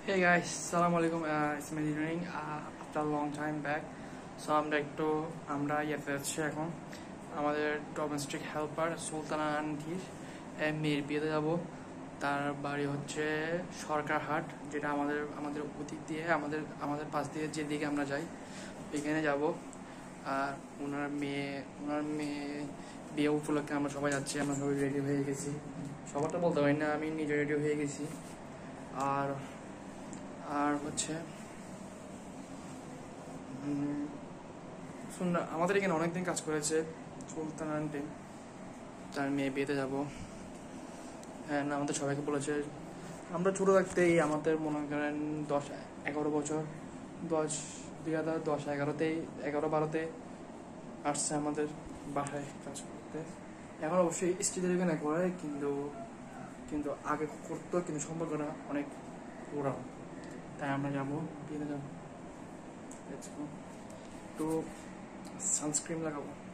Hey guys, Assalamu alaikum. It's me ZINNURINE. After a long time back. So আমরা ইয়াতে যাচ্ছি এখন আমাদের ডোমেস্টিক হেল্পার সুলতানা আন্টির মেয়ের বিয়েতে যাব। তার বাড়ি হচ্ছে সরকারহাট, যেটা আমাদের অতীত দিয়ে আমাদের পাশ দিয়ে যেদিকে আমরা যাই ওইখানে যাব। আর ওনার মেয়ে বিয়ে উপলক্ষে আমরা সবাই যাচ্ছি। আমরা সবাই রেডি হয়ে গেছি। সবারটা বলতে পারি না, আমি নিজে রেডি হয়ে গেছি। আর হচ্ছে আমাদের এখানে অনেকদিন কাজ করেছে সুলতানা আন্টি, তার মেয়ে বিয়েতে যাবো। হ্যাঁ, আমাদের সবাইকে বলেছে। আমরা ছোটো থাকতেই আমাদের মনে করেন 10-11 বছর 2010-11-তেই 11-12-তে আসছে আমাদের বাসায় কাজ করতে। এখন অবশ্যই স্ত্রীদের এখানে করে, কিন্তু আগে করতো, কিন্তু সম্পর্কটা অনেক পুরানো। তাই আমরা যাবো, বিয়েতে যাবো। একটু সানস্ক্রিন লাগাবো।